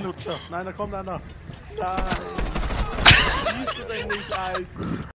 Lutscher. Nein, da kommt einer. Nein. Siehst du denn nicht, Eis?